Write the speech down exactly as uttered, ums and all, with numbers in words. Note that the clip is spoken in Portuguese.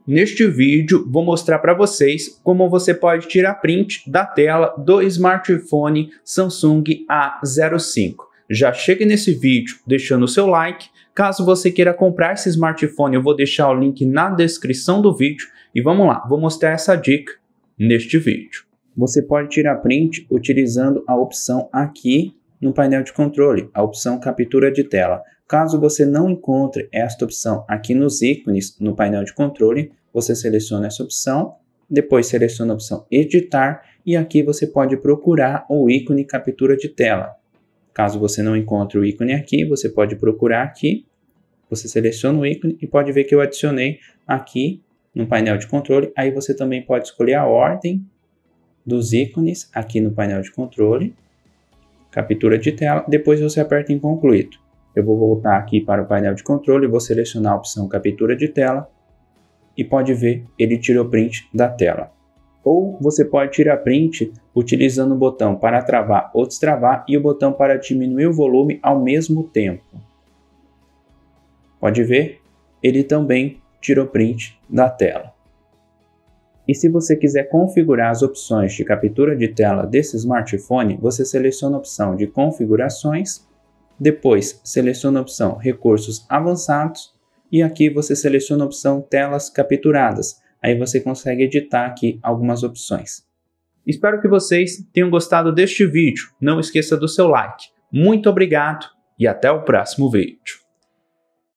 Neste vídeo vou mostrar para vocês como você pode tirar print da tela do smartphone Samsung A zero cinco. Já chegue nesse vídeo deixando o seu like. Caso você queira comprar esse smartphone, eu vou deixar o link na descrição do vídeo. E vamos lá, vou mostrar essa dica neste vídeo. Você pode tirar print utilizando a opção aqui no painel de controle, a opção captura de tela. Caso você não encontre esta opção aqui nos ícones no painel de controle, você seleciona essa opção, depois seleciona a opção editar e aqui você pode procurar o ícone captura de tela. Caso você não encontre o ícone aqui, você pode procurar aqui, você seleciona o ícone e pode ver que eu adicionei aqui no painel de controle. Aí você também pode escolher a ordem dos ícones aqui no painel de controle, captura de tela, depois você aperta em concluído. Eu vou voltar aqui para o painel de controle, vou selecionar a opção captura de tela e pode ver, ele tirou print da tela. Ou você pode tirar print utilizando o botão para travar ou destravar e o botão para diminuir o volume ao mesmo tempo. Pode ver, ele também tirou print da tela. E se você quiser configurar as opções de captura de tela desse smartphone, você seleciona a opção de configurações, depois seleciona a opção recursos avançados e aqui você seleciona a opção telas capturadas. Aí você consegue editar aqui algumas opções. Espero que vocês tenham gostado deste vídeo. Não esqueça do seu like. Muito obrigado e até o próximo vídeo.